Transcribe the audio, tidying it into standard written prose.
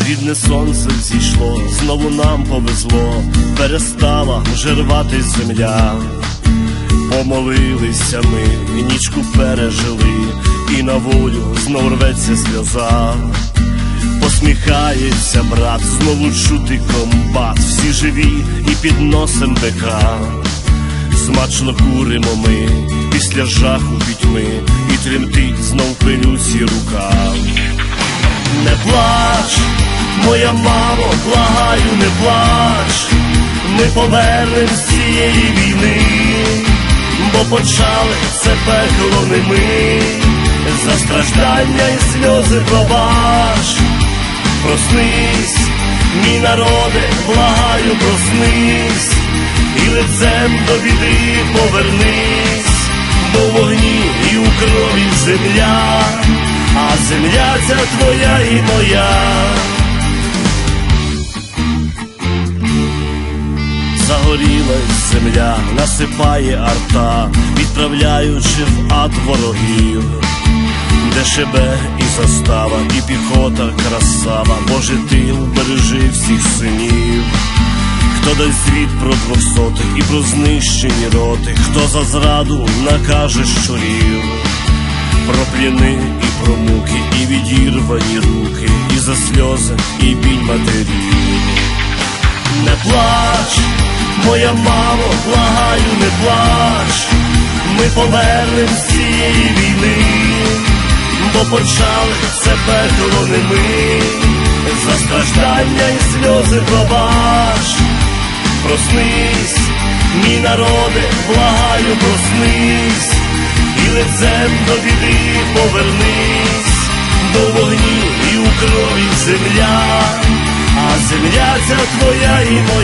Східне сонце зійшло, знову нам повезло, перестала вже рватись земля. Помолилися ми, нічку пережили, і на волю знов рветься сльоза. Посміхається брат, знову чути комбат, всі живі і підносим бика. Смачно куримо ми, після жаху пітьми, і тремтить знов пилюці рука. Не плач, моя мамо, благаю, не плач, ми повернем з цієї війни, бо почали це пекло не ми, за страждання і сльози пробач. Проснись, мій народе, благаю, проснись, і лицем до біди повернись, бо в вогні і у крові земля, а земля ця твоя і моя. Загорілась земля, насипає арта, відправляючи в ад ворогів. Де шебе і застава, і піхота красава, Боже, ти убережи всіх синів. Хто дасть звіт про 200-х і про знищені роти, хто за зраду накаже щурів, про пліни і про муки, і відірвані руки, і за сльози, і біль матерів. Не плач, моя мамо, благаю, не плач, ми повернем з цієї війни, бо почали це пекло не ми, за страждання і сльози пробач. Проснись, мій народе, благаю, проснись, і лицем до біди повернись, бо в вогні і у крові земля, а земля ця твоя і моя.